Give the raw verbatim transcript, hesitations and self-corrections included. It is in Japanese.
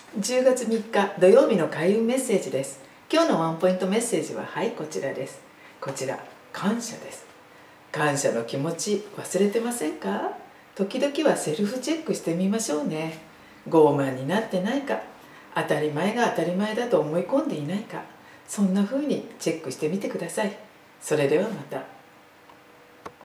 じゅうがつみっか土曜日の開運メッセージです。今日のワンポイントメッセージははいこちらです。こちら感謝です。感謝の気持ち忘れてませんか？時々はセルフチェックしてみましょうね。傲慢になってないか、当たり前が当たり前だと思い込んでいないか、そんな風にチェックしてみてください。それではまた。